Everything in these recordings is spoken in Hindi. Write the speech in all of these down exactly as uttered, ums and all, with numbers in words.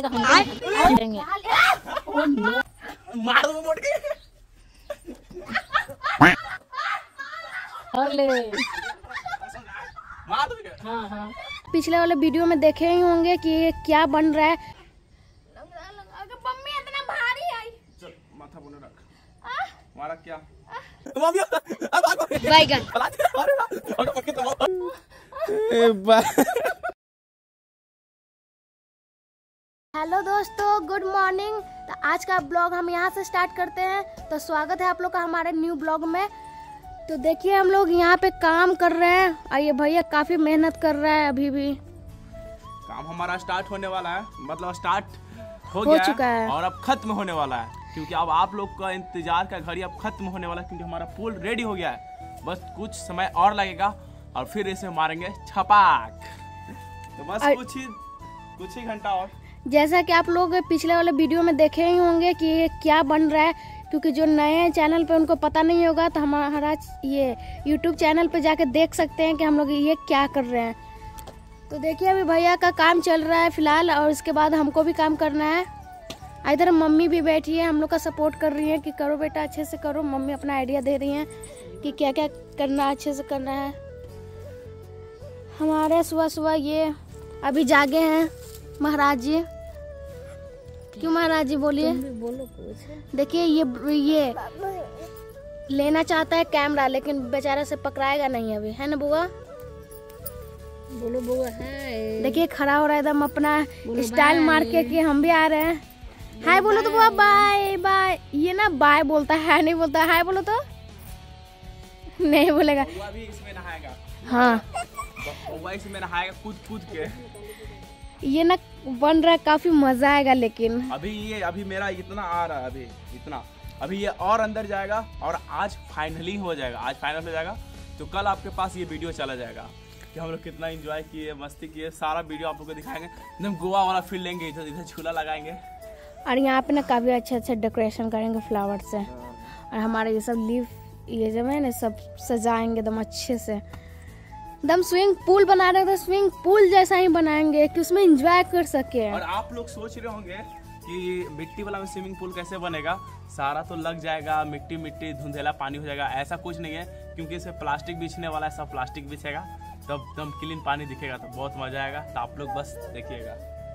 आएगा हम करेंगे। मार दो मोड़ के। अरे मार दो। हाँ हाँ पिछले वाले वीडियो में देखे ही होंगे कि ये क्या बन रहा है। मम्मी इतना भारी है। चल माथा बोले रख। मारा क्या? बैगन हेलो दोस्तों, गुड मॉर्निंग। तो आज का ब्लॉग हम यहाँ से स्टार्ट करते हैं। तो स्वागत है आप लोग का हमारे न्यू ब्लॉग में। तो देखिए हम लोग यहाँ पे काम कर रहे हैं और ये भैया काफी मेहनत कर रहा है। अभी भी काम हमारा स्टार्ट होने वाला है, मतलब स्टार्ट हो, हो गया चुका है और अब खत्म होने वाला है, क्योंकि अब आप लोग का इंतजार का घड़ी अब खत्म होने वाला है, क्योंकि हमारा पुल रेडी हो गया है। बस कुछ समय और लगेगा और फिर इसे मारेंगे छपाक। तो बस कुछ ही कुछ ही घंटा और। जैसा कि आप लोग पिछले वाले वीडियो में देखे ही होंगे कि ये क्या बन रहा है, क्योंकि जो नए चैनल पे उनको पता नहीं होगा तो हमारा ये यूट्यूब चैनल पे जाके देख सकते हैं कि हम लोग ये क्या कर रहे हैं। तो देखिए अभी भैया का काम चल रहा है फिलहाल, और इसके बाद हमको भी काम करना है। इधर मम्मी भी बैठी है, हम लोग का सपोर्ट कर रही है कि करो बेटा अच्छे से करो। मम्मी अपना आइडिया दे रही हैं कि क्या क्या करना अच्छे से करना है। हमारे सुबह सुबह ये अभी जागे हैं महाराज जी। क्यों महाराज जी बोलिए? बोलो कुछ। देखिए ये ये लेना चाहता है कैमरा, लेकिन बेचारा से पकड़ाएगा नहीं अभी, है ना बुआ? बोलो बुआ है। देखिए खड़ा हो रहा है एकदम अपना स्टाइल मार के कि हम भी आ रहे हैं। हाय बोलो तो बुआ, बाय बाय। ये ना बाय बोलता है, नहीं बोलता हाय बोलो तो नहीं बोलेगा। बुआ भी इसमें नहाएगा। हाँ बुआ इसमें नहाएगा कूद कूद के। ये ना बन रहा है, काफी मजा आएगा। लेकिन अभी ये अभी मेरा इतना आ रहा है, अभी इतना, अभी ये और अंदर जाएगा और आज फाइनली हो जाएगा। आज फाइनल हो जाएगा तो कल आपके पास ये वीडियो चला जाएगा कि हम लोग कितना एंजॉय किए, मस्ती किए। सारा वीडियो आप लोग को दिखाएंगे, एकदम गोवा वाला फील लेंगे। इधर इधर झूला लगाएंगे और यहाँ पे ना काफी अच्छे अच्छे डेकोरेशन करेंगे फ्लावर से, और हमारे ये सब लीफ ये जब है ना सब सजाएंगे एकदम अच्छे से। एकदम स्विमिंग पूल बना रहे थे, स्विमिंग पूल जैसा ही बनाएंगे कि उसमें एंजॉय कर सके। और आप लोग सोच रहे होंगे कि मिट्टी वाला स्विमिंग पूल कैसे बनेगा, सारा तो लग जाएगा, मिट्टी मिट्टी धुंधेला पानी हो जाएगा। ऐसा कुछ नहीं है, क्योंकि इसे प्लास्टिक बिछने वाला है, सब प्लास्टिक बिछेगा, तब एकदम क्लीन पानी दिखेगा, तो बहुत मजा आएगा। तो आप लोग बस देखिएगा।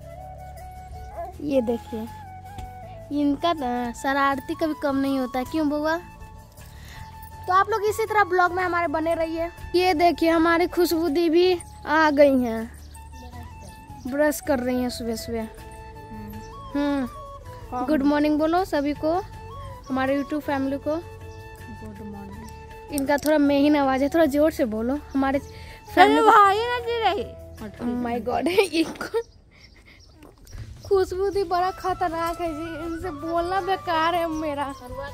ये देखिए इनका शरारती कभी कम नहीं होता है, क्यों बुआ? तो आप लोग इसी तरह ब्लॉग में हमारे बने रहिए। ये देखिए हमारी खुशबू दी भी आ गई हैं, ब्रश कर रही हैं सुबह सुबह। हम्म गुड मॉर्निंग बोलो सभी को, हमारे यूट्यूब फैमिली को गुड मॉर्निंग। इनका थोड़ा मेहिन आवाज है, थोड़ा जोर से बोलो हमारे फैमिली। माय गॉड इनको खुशबू दी बड़ा खतरनाक है जी, इनसे बोलना बेकार है मेरा।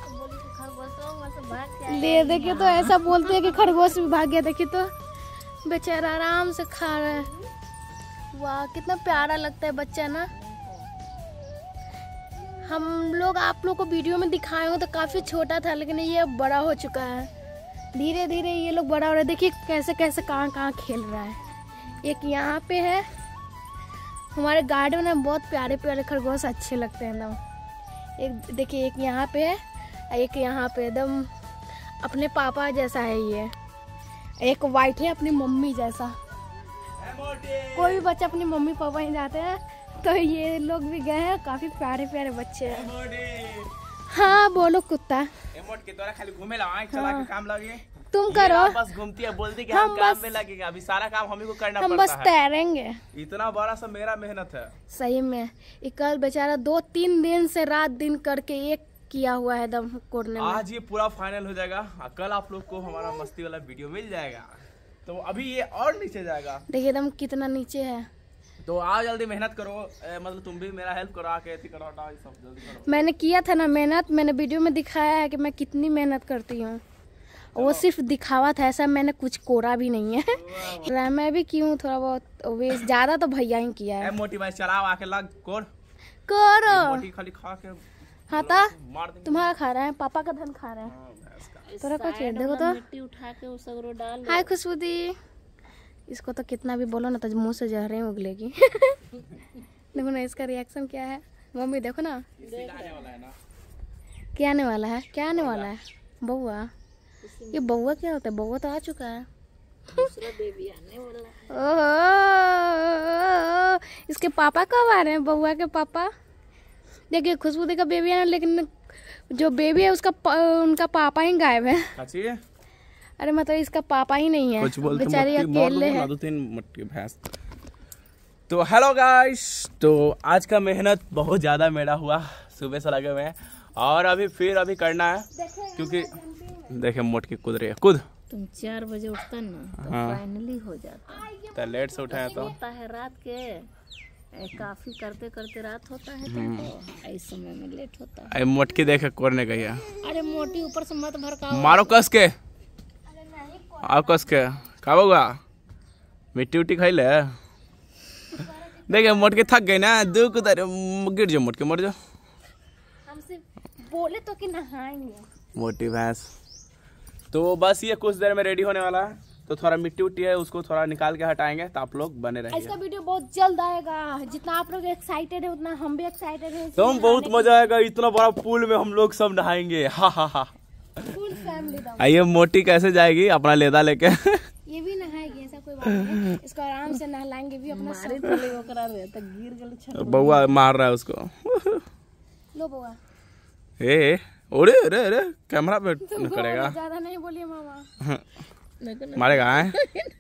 ले देखिए तो ऐसा बोलते हैं कि खरगोश भी भाग गया। देखिए तो बेचारा आराम से खा रहा है। वाह कितना प्यारा लगता है बच्चा ना। हम लोग आप लोग को वीडियो में दिखाए हो तो काफी छोटा था, लेकिन ये अब बड़ा हो चुका है। धीरे धीरे ये लोग बड़ा हो रहे हैं। देखिए कैसे कैसे कहाँ कहाँ खेल रहा है। एक यहाँ पे है, हमारे गार्डन में बहुत प्यारे प्यारे खरगोश अच्छे लगते हैं एकदम। एक देखिए एक यहाँ पे है, एक यहाँ पे एकदम अपने पापा जैसा है ये। एक वाइट है अपनी मम्मी जैसा। कोई भी बच्चा अपनी मम्मी पापा ही जाते हैं, तो ये लोग भी गए हैं। काफी प्यारे प्यारे बच्चे हैं। हाँ बोलो कुत्ता। एमोट के तोरा खाली घूमे ला, आँख चला के काम लगे। तुम करो, बस घूमती है, बोलती कि हम, हम काम में लगेगा। अभी सारा काम हम ही को करना हम पड़ता बस तैरेंगे। इतना बड़ा सा मेरा मेहनत है सही में। कल बेचारा दो तीन दिन से रात दिन करके एक किया हुआ है एकदम कोरने में। आज ये पूरा फाइनल हो जाएगा, कल आप लोग को हमारा मस्ती वाला वीडियो मिल जाएगा। तो अभी ये और नीचे जाएगा। देखिए एकदम कितना नीचे है। तो आओ जल्दी मेहनत करो, ए, मतलब तुम भी मेरा हेल्प करो, आके ऐसी करो, हटाओ ये सब जल्दी करो। मैंने किया था ना मेहनत, मैंने वीडियो में दिखाया है कि मैं कितनी मेहनत करती हूँ। वो सिर्फ दिखावा था, ऐसा मैंने कुछ कोरा भी नहीं है। मैं भी क्यों थोड़ा बहुत वेस्ट, ज्यादा तो भैया ही किया है। मोटी भाई चलाओ, आके लग कोर करो। मोटी खाली खा के हाँ था तुम्हारा खा रहे हैं, पापा का धन खा रहे हैं। थोड़ा कुछ देखो तो मिट्टी उठा के उस सगरो डाल। हाय खुशबू दी। इसको तो कितना भी बोलो ना तो मुंह से जहरें उगलेगी। देखो ना इसका रिएक्शन क्या है। मम्मी देखो ना इसी का आने वाला है ना। क्या आने वाला है, क्या आने वाला है? बउआ। ये बउआ क्या होता है? बउआ तो आ चुका है। दूसरा बेबी आने वाला है। ओहो, इसके पापा कब आ रहे हैं? बउआ के पापा। देखिए खुशबू दी का बेबी है, लेकिन जो बेबी है उसका प, उनका पापा ही गायब है। अच्छी है। अरे मतलब इसका पापा ही नहीं है, कुछ बोलते बेचारी अकेले है। दो तीन मटकी भैंस। तो हेलो गाइस, तो आज का मेहनत बहुत ज़्यादा मेरा हुआ, सुबह से लगे हुए हैं और अभी फिर अभी करना है, क्योंकि देखे मोटकी कूद रही है। कूद तुम चार बजे उठता ना तो हाँ। फाइनली हो जाता है। तो लेट से उठे हैं तो होता है रात के ए, काफी करते करते रात होता है तुमको, इस समय में लेट होता है। अरे मोटकी देखे कोरने गई है। अरे मोटी ऊपर से मत भड़काओ। मारो कस के, आओ कस के। का होगा? मिट्टी उट्टी खाई ले। देखिए मोटकी थक गई ना, दो कुदार गिर जाओ मोटकी, मर जाओ। हमसे बोले तो कि नहाएंगे। मोटी भैंस। तो बस ये कुछ देर में रेडी होने वाला है, तो थोड़ा मिट्टी उट्टी है उसको थोड़ा निकाल के हटाएंगे, तो आप लोग बने रहिए। इसका वीडियो बहुत जल्द आएगा। जितना आप लोग एक्साइटेड है उतना हम भी एक्साइटेड है। तो हम बहुत मजा आएगा, इतना बड़ा पूल में हम लोग सब नहाएंगे। हा हा हा। Full family. आइए मोटी कैसे जाएगी अपना लेदा लेके। ये भी नहाएगी, ऐसा कोई बात नहीं। इसको आराम से नहलाएंगे भी अपना। मारे तले ओकरा रे त गिर गेल छत। बउआ मार रहा है उसको। लो बउआ। ए अरे अरे अरे कैमरा पे करेगा। ज्यादा नहीं बोलिए मामा। मारेगा है?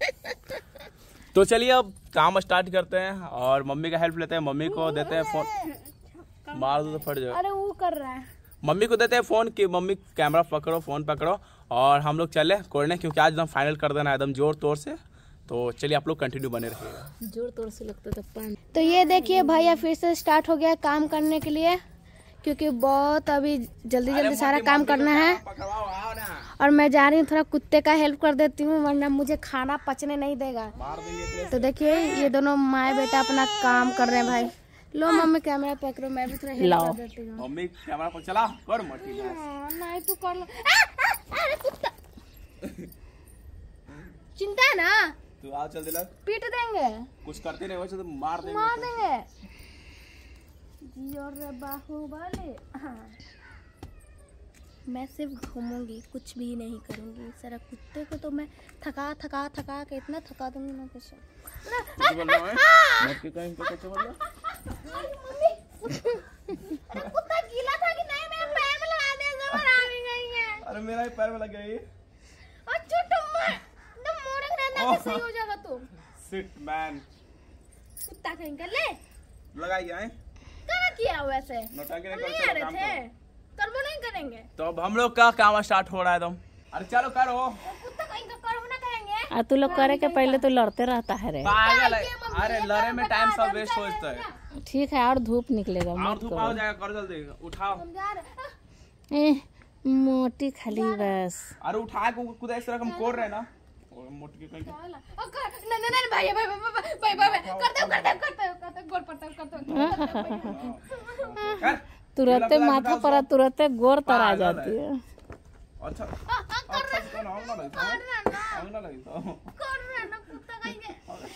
तो चलिए अब काम स्टार्ट करते हैं और मम्मी का हेल्प लेते हैं। मम्मी को देते हैं फोन। मार दो तो फट जाए। अरे वो कर रहा है। मम्मी को देते हैं फोन कि मम्मी कैमरा पकड़ो, फोन पकड़ो और हम लोग चले कोरने, क्योंकि आज एकदम फाइनल कर देना एकदम जोर तोड़ से। तो चलिए आप लोग कंटिन्यू बने रहिएगा। जोर तोड़ से लगता था पानी। तो ये देखिए भैया फिर से स्टार्ट हो गया काम करने के लिए, क्योंकि बहुत अभी जल्दी जल्दी सारा काम करना है। और मैं जा रही हूँ थोड़ा कुत्ते का हेल्प कर देती हूँ, वरना मुझे खाना पचने नहीं देगा। तो देखिए ये दोनों माँ बेटा अपना काम कर रहे हैं। भाई लो मम्मी कैमरा पकड़ो, मैं भी थोड़ा हेल्प कर देती हूँ। मम्मी कैमरा पर चला कर मोटी। नहीं तू कर लो। अरे कुत्ता चिंता है ना, तू आ चल दिला, पीट देंगे। कुछ करते नहीं वैसे तो मार देंगे। मार देंगे जी। और बाहुबली। हाँ मैं सिर्फ घूमूंगी, कुछ भी नहीं करूंगी। सारा कुत्ते को तो मैं थका थका थका के इतना थका दूंगी ना कुछ। अरे कुत्ता गीला था कि नहीं? मेरे पैर में लगा दिया, जबर आ गई है। अरे मेरा ही पैर में लग गई। अच्छा तुम तुम मोड़क रहना कि सही हो जाएगा तू। Sit man. कुत्ता कहीं कर ले लगाई है क्या किया वैसे? नौटंकी नहीं नहीं कर आ रहे काम थे, करो। करबो नहीं करेंगे। तो अब हम लोग का काम स्टार्ट हो रहा है तुम। अरे चलो करो। कुत्ता कहीं का करबो ना करेंगे। आ तू लोग करे के पहले तो लड़ते रहता है रे। पागल है। अरे लड़े में टाइम सब वेस्ट होता है। ठीक है और धूप निकलेगा और मत धूप आ जाएगा, करो जल्दी उठाओ। हम जा रहे। ए, मोटी खाली बस। अरे उठा के कुछ इस तरह हम कोर रहे ना। और मोटी के कहीं ओ कर नहीं नहीं नहीं भाई भाई भाई भाई भाई करते करते करते करते गोल पड़ता करते। तुरंत माथा पर तुरंत गोर तर आ जाती है। अच्छा अच्छा इसका नाम ना लगता है, नाम ना लगता है। कर रहा ना कुत्ता कहीं के।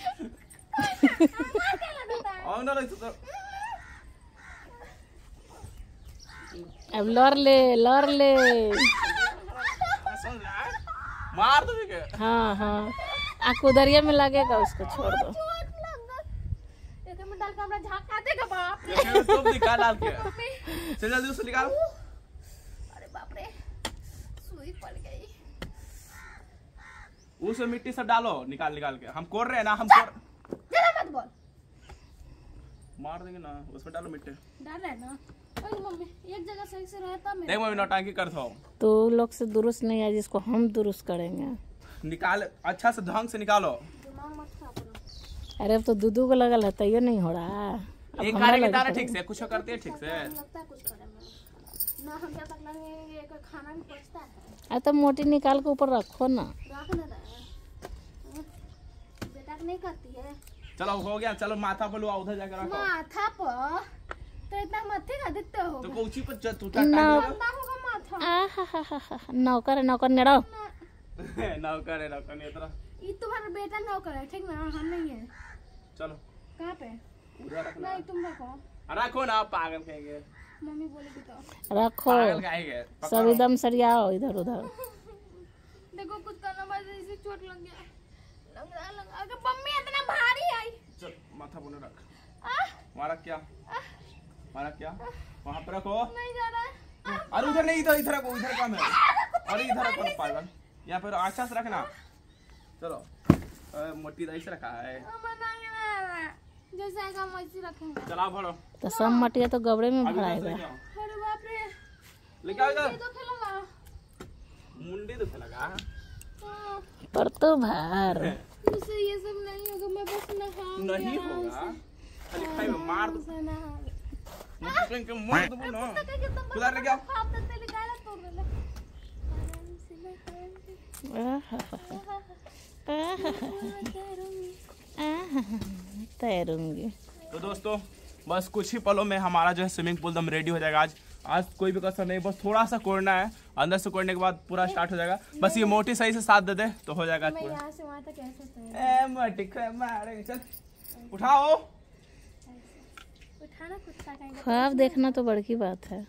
नाम ना लगता। अब लड़ ले लड़ ले। मार दो के। हाँ हाँ आ कुदरिया में लगेगा, उसको छोड़ दो। एक में डाल के हमरा झाका देगा बाप रे। फिर तुम निकाल डाल के चल जल्दी उसको निकाल। अरे बाप रे सुई पड़ गई। उसमें मिट्टी सब डालो, निकाल निकाल के। हम कोर रहे हैं ना, हम कोर। जरा मत बोल। मार देंगे ना, उसमें डालो मिट्टी। डाल रहा है ना। ओए मम्मी एक जगह सही से रहता मैं। देख मम्मी नौटंकी कर दो। तो लोग से दुरुस्त नहीं है, जिसको हम दुरुस्त करेंगे। निकाल अच्छा से ढंग से निकालो। दिमाग मत खा अपना। अरे अब तो दूधू को लगल है, तैयो नहीं हो रहा। अब एक हमरा कार्य के लगे तारा तो- ठीक से कुछ करती है ठीक से। लगता है कुछ करे में ना। हम जब तक लगेंगे एक खाना नहीं पचता है। अरे तो मोटी निकाल के ऊपर रखो ना। रख ना रहे बेटा नहीं करती है। चलो हो गया, चलो माथा पर लो, उधर जाकर रखो। माथा पर तो इतना माथे का दिखते हो। तो कोची पर च- टूटा ना। टांग गंदा होगा माथा। आ हा हा हा हा नौकर है, नौकर नेड़ो। दे। नौकर है नौकर नहीं तरह। ये तुम्हारा बेटा नौकर है ठीक ना, हम नहीं है। चलो कहाँ पे? उधर रखना। नहीं तुम रखो। रखो ना, पागल कहेंगे। मम्मी बोलेगी तो। रखो, पागल कहेंगे। सब एकदम सरियाओ इधर उधर। देखो कुछ करना बस इसे चोट लग गया। लग रहा लग अरे मम्मी इतना भारी आई। चल माथा बोले रख। आ मारा क्या? मारा क्या? वहाँ पे रखो। नहीं जा रहा है। अरे उधर नहीं, इधर इधर रखो, इधर काम है। अरे इधर रखो ना पागल, यहाँ पे अच्छा से रखना। चलो मोटी ऐसे रखा है, जैसे आएगा हम वैसे रखेंगे। चला भरो। तो सब मटिया तो गबड़े में अभी इधर से भराएगा। लेके आओ। अरे बाप रे, लेके आओ इधर। ये तो खेलूंगा। मुंडी दुखे लगा। हाँ, पर तो भार मुझसे ये सब नहीं होगा, मैं बस नहाऊंगी। नहीं होगा, खाली खाई में मार दो। मुझसे नहाऊंगी। मुझे के मार दो ना। उधर लेके आओ। आप तो तेरे गाना तोड़ रहे हैं। आराम से मैं तैरूंगी। तो दोस्तों बस कुछ ही पलों में हमारा जो है स्विमिंग पूल दम रेडी हो जाएगा। आज आज कोई भी कसर नहीं, बस थोड़ा सा कोड़ना है, अंदर से कोड़ने के बाद पूरा स्टार्ट हो जाएगा। बस ये मोटी सही से साथ दे दे तो हो जाएगा मैं पूरा। यहाँ से वहाँ तक कैसे तैर ए मोटी को मारेंगे। चल उठाओ। उठाना कुछ सा कहीं ख्वाब देखना तो बड़की बात है।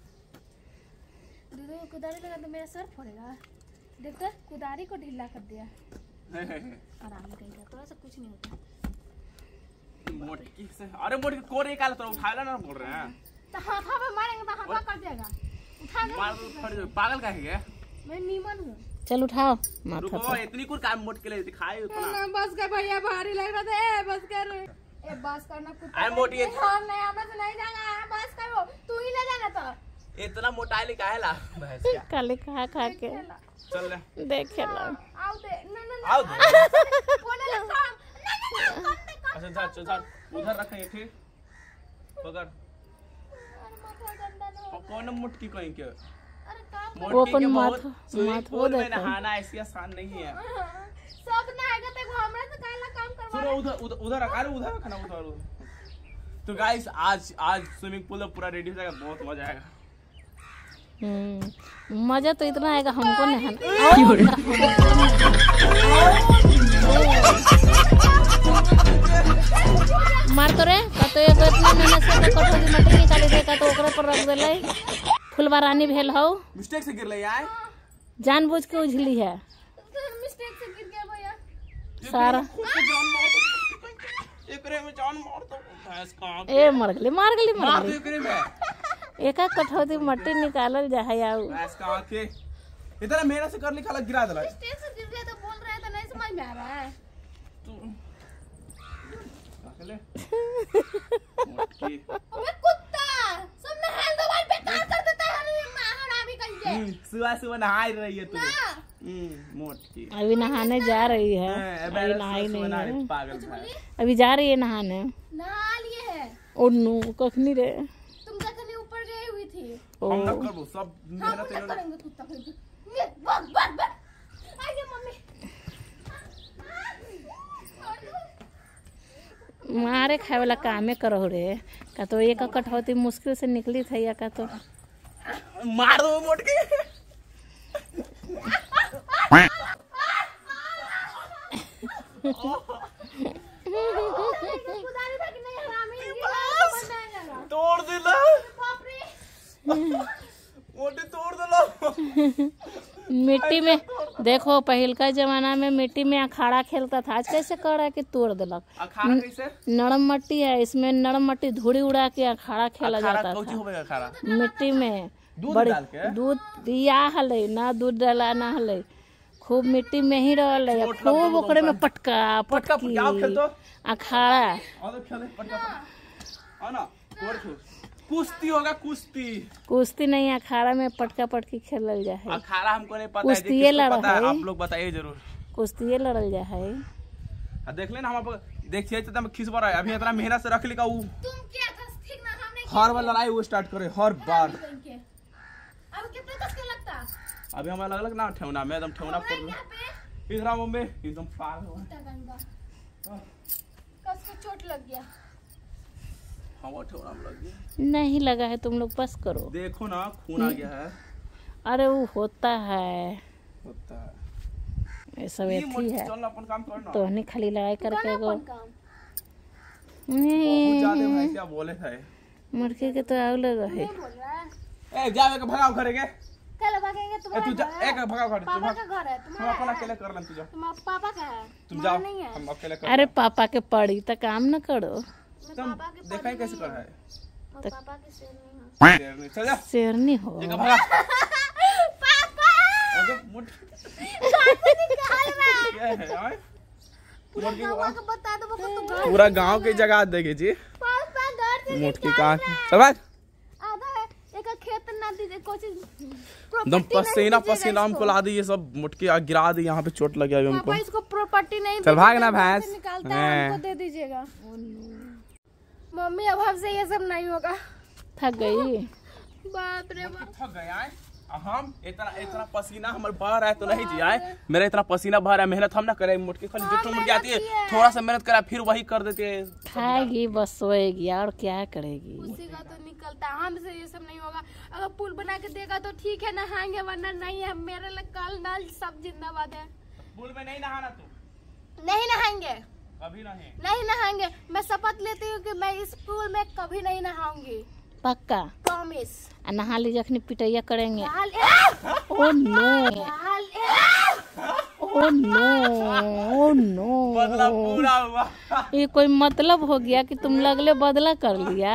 दूधो कुदारी लगा तो मेरा सर फोड़ेगा। देखो कुदारी को ढीला कर दिया। आराम करेगा, थोड़ा सा कुछ नहीं होता। मोटकी से अरे मोटी कोरे काला तो उठा लेना बोल रहे हैं। तो हाथा पे मारेंगे तो हाथा कट जाएगा। उठा दे। मार दो फट जाओ। पागल का है क्या? मैं नीमन हूँ। चल उठाओ माथा रुको पर। इतनी कुछ काम मोट के लिए दिखाई उतना। ना बस कर भैया, भारी लग रहा था। ए बस कर। ए बस करना कुछ। आई मोटी है। हम नहीं, हमें से नहीं जाना है। बस करो, तू ही ले जाना तो। इतना मोटाई काहे ला भैंस क्या? काले खा खा के चल ले देखे ला। आओ दे। ना ना ना। आओ दे। बोले ना काम। ना ना ना काम दे काम। अच्छा चल चल चल उधर रखेंगे ठीक। पकड़। अरे माथा गंदा ना हो। कौन मुटकी कहीं के? अरे काम वो मोटकी कौन के बहुत माथा- स्विमिंग माथा पूल में देखो। नहाना ऐसी आसान नहीं है। सब ना आएगा तो हमरा से काला काम करवा। सुनो उधर उधर उधर रखा अरे उधर रखना उधर उधर। तो गाइस आज आज स्विमिंग पूल पूरा रेडी हो जाएगा, बहुत मजा आएगा। हम्म मजा तो इतना आएगा हमको नहाना। मार तो रे का तो एगो इतना मेहनत से कटोरी मटर निकाली दे का तो ओकरे पर रख देले। फुलबारानी भेल हो, मिस्टेक से गिर ले आए। जानबूझ के उझली है मिस्टेक से गिर गया भैया। सारा। खुद को जान मार दो। एकरे में जान मार दो भैंस का। ए मर गली मार गली मार मर दो गली। एकरे में एक एक कटौती मट्टी निकालल जाए आउ। भैंस का आंखें इतना मेहनत से कर लिखा लग गिरा देला। मिस्टेक से गिर गया तो बोल रहे हैं तो नहीं समझ में आ रहा है। ले मोटकी। अबे कुत्ता, सब नहाल दो भाई, बेकार कर देता है हमारा भी कहिए। सुबह सुबह नहा रही है तू। ना हम्म, मोटकी। अभी नहाने जा रही है, हाँ, अभी नहाई सुबह नहीं नहा रही, है, पागल भाई। अभी जा रही है नहाने। नहा लिए है। उन्नू कखनी रे तुम कहीं ऊपर गई हुई थी। ओ हम ना करबो सब हम मेहनत ना इन्होंने। करेंगे कुत्ता फिर। बस बस बस। आइए मम्मी। मारे खाए वाला कामे करो रे का तो एक कटौती मुश्किल से निकली थी या का तो मार दो मोटकी। कुदारी था कि नहीं हरामी, ये समझ में आएगा। तोड़ दिला बाप रे। मोटी तोड़ दिला। मिट्टी में देखो पहिल का जमाना में मिट्टी में अखाड़ा खेलता था, आज कैसे कर है कि तोड़ दिलक। अखाड़ा कैसे? नरम मट्टी है, इसमें नरम मट्टी धूड़ी उड़ा के अखाड़ा खेला अखाड़ा जाता कौची था होबे अखाड़ा? मिट्टी में। दूध बड़ी डाल के? दूध दिया हले ना, दूध डाला ना हले, खूब मिट्टी में ही रहले, चोट लग खूब गई ओकरे में तो पटका पटका पटकी क्या खेलतो? अखाड़ा। आ तो खेले पटका पटका। आ ना तोड़ छो। कुश्ती होगा कुश्ती। कुश्ती नहीं, अखाड़ा में पटका पटकी खेलल जा है, अखाड़ा हमको नहीं पता है, कुश्ती किसको लड़ा पता है है। आप लोग बताइए जरूर। कुश्ती लड़ल जा है। आ देख लेना हम आप देखिए तो खिसबा रहा है, अभी इतना मेहनत से रख ली का वो तुम क्या था ठीक ना, हमने हर बार लड़ाई वो स्टार्ट करे हर बार। अब कितने कस के लगता अभी हमारा अलग अलग ना ठेवना में एकदम ठेवना पड़ यहाँ पे इधर मम्मी एकदम पागल हुआ। कुत्ता गंगा कस को चोट लग गया। हाँ वो ठेवना में लग गया। नहीं लगा है, तुम लोग बस करो। देखो ना खून आ गया है। अरे वो होता है, होता है ये सब ये एथी मोटी है, चल ना अपन काम कर ना। तो नहीं खाली लड़ाई करके कौन एगो अपन काम बहुत ज्यादा भाई क्या बोले थे मुर्गी के तो आग लगा है। ए जा के भगाओ घर के कल भागेंगे ए तुम्हारा तू जा घर है? एक भगाओ घर तू पापा भाग का घर है हम तुम्हारा अपना है? अकेले कर लें तू जा तुम्हारा पापा का है तुम जाओ नहीं है हम अकेले कर अरे पापा के पड़ी तो काम न करो। तुम देखा ही कैसे कर है और पापा के शेर नहीं है। शेर नहीं चल जा शेरनी हो। एक भगा पापा ओके मुट काटे निकाल रहा क्या है यार पूरा गाँव को बता दो पापा तो घर पूरा गांव की जगह देखे जी पापा घर से मुट की निकाल कहां रहा है। चल भाग आधा है एक खेत ना दीजिए कुछ एकदम पसीना पसीना हमको ला दी ये सब मुटकी आ गिरा दी यहाँ पे चोट लग गया अभी हमको पापा इसको प्रॉपर्टी नहीं चल भाग ना दीजिएगा, घर भैंस। से निकालता है हैं। हमको दे दीजिएगा। मम्मी अब हमसे ये सब नहीं होगा। थक गई। बाप रे बाप थक गया है हम इतना इतना पसीना हमारे बह रहा है तो नहीं जिया है मेरा इतना पसीना बह रहा है मेहनत हम ना करें मुटकी खाली जुट मुटकी आती है थोड़ा सा मेहनत करा फिर वही कर देते हैं खाएगी बस सोएगी और क्या करेगी। उसी का तो निकलता है हमसे ये सब नहीं होगा। अगर पुल बना के देगा तो ठीक है नहाएंगे वरना नहीं है। मेरे लिए कल नल सब जिंदाबाद है। पुल में नहीं नहाना तू नहीं नहाएंगे कभी नहीं नहीं नहाएंगे। मैं शपथ लेती हूँ कि मैं इस पुल में कभी नहीं नहाऊंगी पक्का। प्रॉमिस। आ नहा ली जखनी पिटैया करेंगे। हाल ओ नो हाल ओ नो ओ नो बदला पूरा हुआ ये कोई मतलब हो गया कि तुम लगले बदला कर लिया।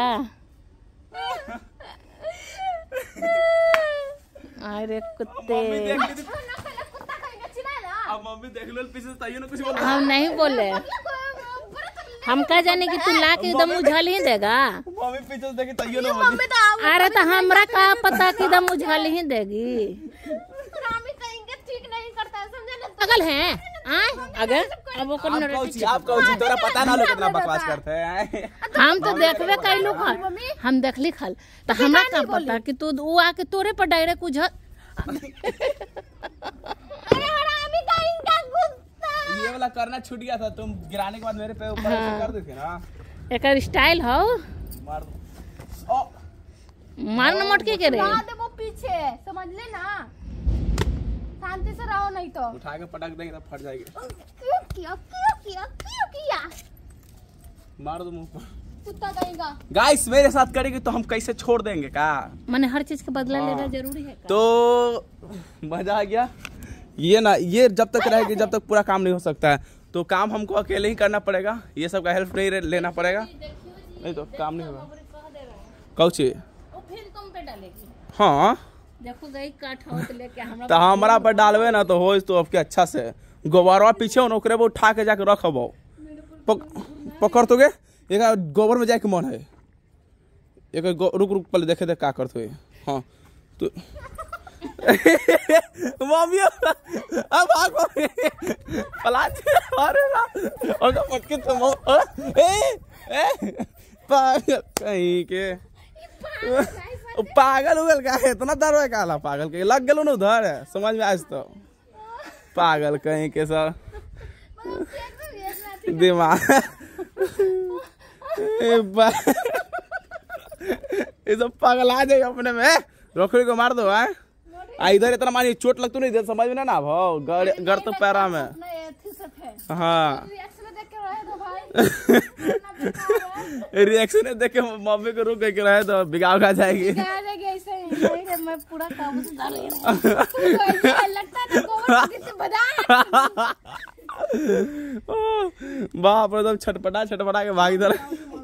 अरे कुत्ते मम्मी देख ली थी कुत्ता कहेगा चिल्लाएगा। अब मम्मी देख लो पीछे से ताइयो ने कुछ बोला हम नहीं बोले। हम क्या जाने कि तू ला के एकदम उछल ही देगा। मम्मी पीछे से देखी ताइयो ने बोली मम्मी तो आओ अरे तो हमरा का पता कि एकदम उछल ही देगी। रामी कहेंगे ठीक नहीं करता है समझे ना। पागल है आए अगर अब ओकर आप नरेटिव कौची आप कौची तोरा पता ना लोग कितना बकवास करते हैं हम तो देखबे कैलू खल हम देखली खल तो हमरा का पता कि तू वो आके तोरे पर डायरेक्ट उछल। अरे हरामी कहेंगे कुत्ता। ये वाला करना छूट गया था तुम गिराने के बाद मेरे पे ऊपर ऐसे कर देते ना एक स्टाइल हो मार दो ओ मार न मटके के रे। ला दे वो पीछे समझ ले ना। शांति से रहो नहीं तो। उठा के पटक देंगे तो फट जाएगी क्यों किया क्यों किया क्यों किया मार दो मुंह पर कुत्ता कहेगा। गाइस मेरे साथ करेगी तो हम कैसे छोड़ देंगे का मैंने हर चीज का बदला लेना जरूरी है का? तो मजा आ गया ये ना ये जब तक रहेगी जब तक पूरा काम नहीं हो सकता है तो काम हमको अकेले ही करना पड़ेगा ये सब का हेल्प नहीं लेना पड़ेगा नहीं तो काम नहीं होगा कौची वो फिर तुम पे डालेगी। हाँ देखो गई काट हो तो लेके हमरा तो हमारा पर डालवे ना तो हो तो आपके अच्छा से गोबरवा पीछे हो ओकरे वो उठा के जाके रखबो पक, पकड़ तो गे एक गोबर में जाके मन है एक रुक रुक पहले देखे देख का करते हुए हाँ तो मम्मी अब भागो पलाच अरे ना और पटके तो ए ए पागल कहीं के पागल उगल का है इतना डर है काला पागल के लग गलो ना उधर है समझ में आज तो पागल कहीं के सर दिमाग ये सब पागल आ जाए अपने में रोकड़ी को मार दो है इधर इतना मानी चोट लगती नहीं इधर समझ में ना भाव गड़ गड़ तो पैरा में हाँ रिएक्शन देख के मम्मी को रुक के रहे तो बिगाड़ खा जाएगी मैं पूरा काबू से डाल रही लगता है गोबर किसी बजा बाप रे तो छटपटा छटपटा के भाग इधर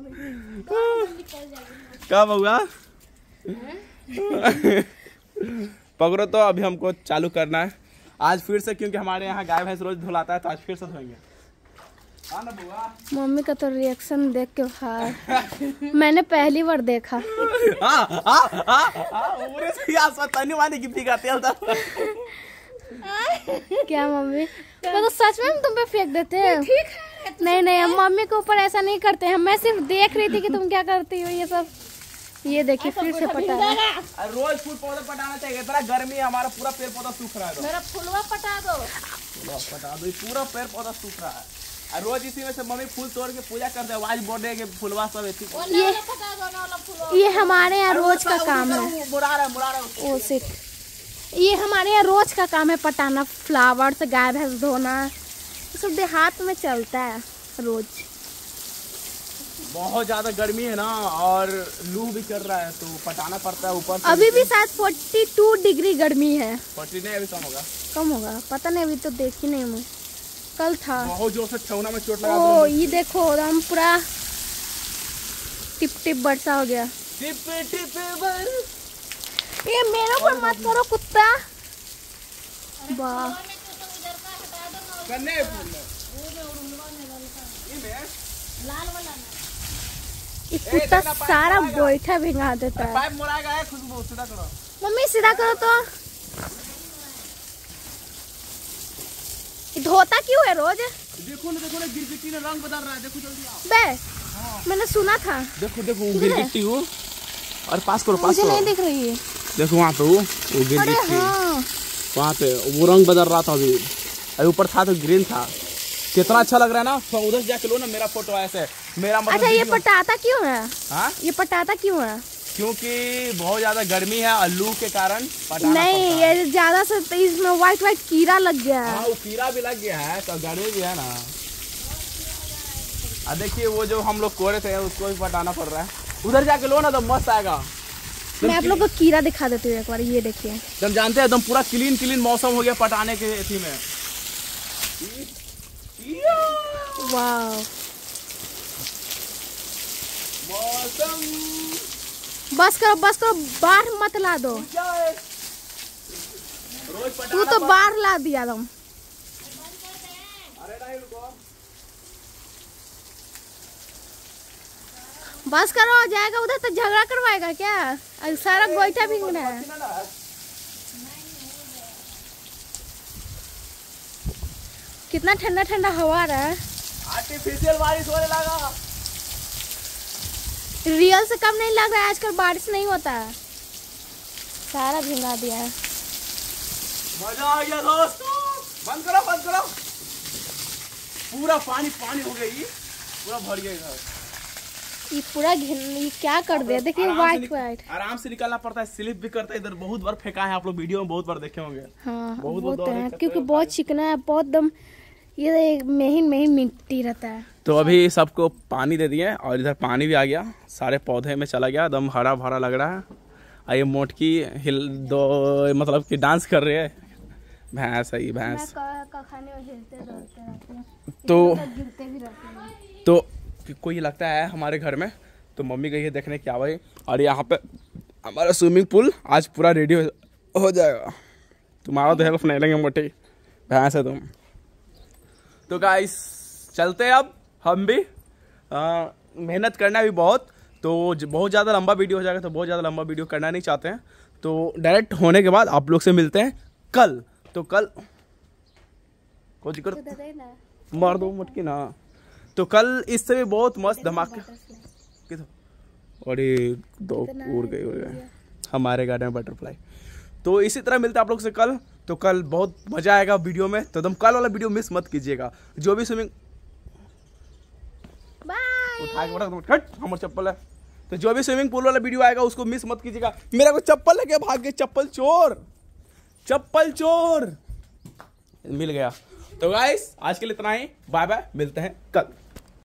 कब होगा पकड़ो तो अभी हमको चालू करना है आज फिर से क्योंकि हमारे यहाँ गाय भैंस रोज धुलाता है तो आज फिर से धोएंगे। मम्मी का तो रिएक्शन देख के भाई मैंने पहली बार देखा। हाँ हाँ हाँ हाँ उरे से यार सतनी वाली गिफ्टी का तेल था क्या मम्मी मैं तो सच में हम तुम पे फेंक देते हैं। नहीं नहीं हम मम्मी के ऊपर ऐसा नहीं करते हैं। मैं सिर्फ देख रही थी कि तुम क्या करती हो ये सब। ये देखिए फिर से पटा है। रोज फूल पौधे पटाना चाहिए इतना गर्मी है हमारा पूरा पेड़ पौधा सूख रहा है मेरा फुलवा पटा दो फूलवा पटा दो पूरा पेड़ पौधा सूख रहा है और रोज इसी में से मम्मी फूल तोड़ के पूजा करते हैं आज बोर्डे के फुलवा सब ऐसी ये ये हमारे यहाँ रोज का काम है। मुड़ा रहा मुड़ा रहा ओ सिट ये हमारे यहाँ रोज का काम है पटाना फ्लावर से गाय भैंस धोना ये सब देहात में चलता है रोज। बहुत ज्यादा गर्मी है ना और लू भी चल रहा है तो पटाना पड़ता है ऊपर से। अभी भी शायद बयालीस डिग्री गर्मी है। फोर्टी नहीं, अभी कम होगा। कम होगा पता नहीं, अभी तो देखी नहीं मैं, कल था। बहुत जोर से छौना में चोट लगा। ओ ये देखो हम पूरा टिप टिप बरसा हो गया। टिप टिप बर। ये मेरे ऊपर मत करो कुत्ता। वाह कन्ने ये कुत्ता सारा गोईठा भिंगा देता है। पाइप मुड़ाएगा है, खुशबू सीधा करो। मम्मी सीधा करो तो। ये धोता क्यों है रोज? देखो ना देखो ना, गिरगिट्टी ने रंग बदल रहा है, देखो जल्दी आओ। बे मैंने सुना था। देखो देखो गिरगिट्टी वो, और पास करो पास मुझे करो। नहीं दिख रही है। देखो वहाँ पे वो वो अरे गिरगिट्टी हाँ वहाँ पे वो रंग बदल रहा था अभी। अभी ऊपर था तो ग्रीन था। कितना अच्छा लग रहा है ना। तो उधर जाके लो ना मेरा फोटो ऐसे मेरा मतलब। अच्छा ये पटाता क्यों है? हाँ ये पटाता क्यों है? क्योंकि बहुत ज्यादा गर्मी है और लू के कारण पटाना नहीं पड़ता है। ये ज्यादा से तो इसमें व्हाइट व्हाइट कीड़ा लग गया है। हाँ वो कीड़ा भी लग गया है तो गर्मी भी है ना। अब देखिए वो जो हम लोग कोरे थे उसको भी पटाना पड़ रहा है। उधर जाके लो ना तो मस्त आएगा। मैं आप लोग को कीड़ा दिखा देती हूँ एक बार, ये देखिए। तुम जानते हैं एकदम पूरा क्लीन क्लीन मौसम हो गया पटाने के एथी में। वाह मौसम बस करो बस करो, बाहर मत ला दो। क्या है? रोज तू पटाना तो पड़- बाहर ला दिया तुम। अरे नहीं रुको। बस करो जाएगा उधर तो झगड़ा करवाएगा क्या? अरे सारा गोईठा भीग रहा है। कितना ठंडा ठंडा हवा आ रहा है। आर्टिफिशियल बारिश होने लगा। रियल से कम नहीं लग रहा है, आजकल बारिश नहीं होता है। सारा भिंगा दिया है। मजा आ गया दोस्तों। बंद करो बंद करो। पूरा पानी पानी हो गई, पूरा भर गया इधर। ये पूरा घिन ये क्या कर दिया, देखिए आराम से व्हाइट निक- व्हाइट। आराम से निकालना पड़ता है, स्लिप भी करता है। इधर बहुत बार फेंका है, आप लोग वीडियो में बहुत बार देखे होंगे। हाँ बहुत वो दौड़ तो रहे है थे, क्योंकि तो बहुत चिकना है, बहुत दम ये महीन महीन मिट्टी रहता है। तो अभी सबको पानी दे दिए और इधर पानी भी आ गया, सारे पौधे में चला गया, एकदम हरा भरा लग रहा है। और ये मोटकी हिल दो मतलब कि डांस कर रही है। भैंस है ये भैंस। खाने में हिलते रहते हैं, तो गिरते भी रहते हैं। तो कोई लगता है हमारे घर में, तो मम्मी गई है देखने क्या भाई। और यहाँ पे हमारा स्विमिंग पूल आज पूरा रेडी हो, हो जाएगा। तुम्हारा तो हेल्प नहीं लेंगे, मोटी भैंस है तुम। तो गाइस चलते हैं अब हम भी। आ, मेहनत करना भी बहुत, तो ज- बहुत ज़्यादा लंबा वीडियो हो जाएगा, तो बहुत ज़्यादा लंबा वीडियो करना नहीं चाहते हैं। तो डायरेक्ट होने के बाद आप लोग से मिलते हैं कल। तो कल कुछ कर मार दो मुटकी ना। तो कल इससे भी बहुत मस्त धमाका। और ये दो उड़ गए उड़ गए हमारे गार्डन में बटरफ्लाई। तो इसी तरह मिलते हैं आप लोग से कल। तो कल बहुत मजा आएगा वीडियो में, तो तुम कल वाला वीडियो मिस मत कीजिएगा। जो भी स्विमिंग बाय। उठा के बड़ा हट हमारे चप्पल है। तो जो भी स्विमिंग पूल वाला वीडियो आएगा उसको मिस मत कीजिएगा। मेरा को चप्पल लेके भाग गए, चप्पल चोर चप्पल चोर मिल गया। तो गाइस आज के लिए इतना ही, बाय बाय, मिलते हैं कल।